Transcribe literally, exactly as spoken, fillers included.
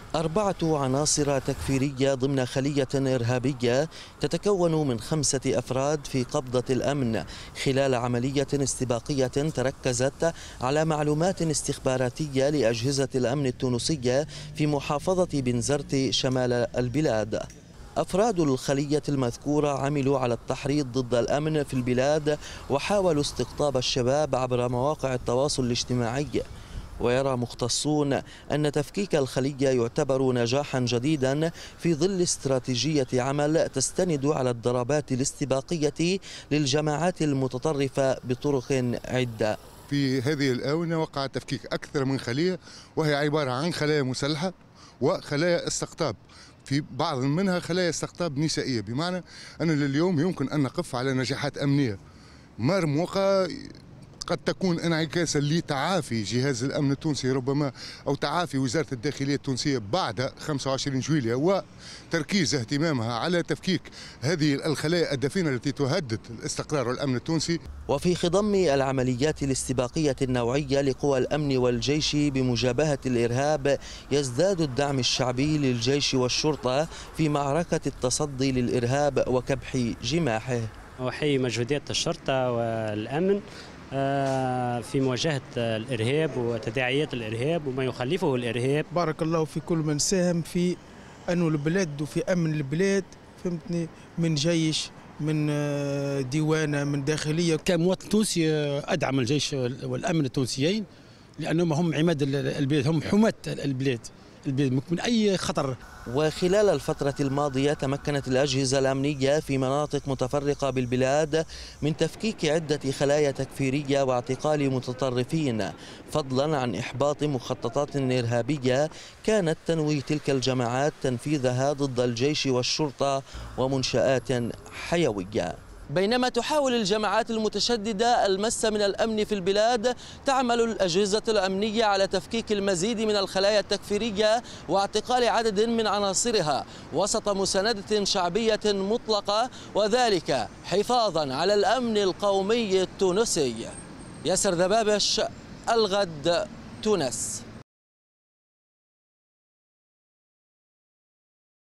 أربعة عناصر تكفيرية ضمن خلية إرهابية تتكون من خمسة أفراد في قبضة الأمن خلال عملية استباقية تركزت على معلومات استخباراتية لأجهزة الأمن التونسية في محافظة بنزرت شمال البلاد. أفراد الخلية المذكورة عملوا على التحريض ضد الأمن في البلاد وحاولوا استقطاب الشباب عبر مواقع التواصل الاجتماعي. ويرى مختصون أن تفكيك الخلية يعتبر نجاحا جديدا في ظل استراتيجية عمل تستند على الضربات الاستباقية للجماعات المتطرفة بطرق عدة. في هذه الآونة وقع تفكيك أكثر من خلية، وهي عبارة عن خلايا مسلحة وخلايا استقطاب، في بعض منها خلايا استقطاب نسائية، بمعنى أن اليوم يمكن أن نقف على نجاحات أمنية مرموقة قد تكون انعكاسا لتعافي جهاز الامن التونسي ربما او تعافي وزاره الداخليه التونسيه بعد خمسة وعشرين جويلية، وتركيز اهتمامها على تفكيك هذه الخلايا الدفينه التي تهدد الاستقرار والامن التونسي. وفي خضم العمليات الاستباقيه النوعيه لقوى الامن والجيش بمجابهه الارهاب، يزداد الدعم الشعبي للجيش والشرطه في معركه التصدي للارهاب وكبح جماحه. أحيي مجهودات الشرطه والامن في مواجهة الإرهاب وتداعيات الإرهاب وما يخلفه الإرهاب. بارك الله في كل من ساهم في أنه البلاد وفي أمن البلاد، فهمتني، من جيش، من ديوانة، من داخلية. كمواطن تونسي أدعم الجيش والأمن التونسيين لأنهم هم عماد البلاد، هم حماة البلاد البلاد من أي خطر. وخلال الفترة الماضية تمكنت الأجهزة الأمنية في مناطق متفرقة بالبلاد من تفكيك عدة خلايا تكفيرية واعتقال متطرفين، فضلا عن إحباط مخططات إرهابية كانت تنوي تلك الجماعات تنفيذها ضد الجيش والشرطة ومنشآت حيوية. بينما تحاول الجماعات المتشددة المس من الأمن في البلاد، تعمل الأجهزة الأمنية على تفكيك المزيد من الخلايا التكفيرية واعتقال عدد من عناصرها وسط مساندة شعبية مطلقة، وذلك حفاظا على الأمن القومي التونسي. ياسر ذبابش، الغد، تونس.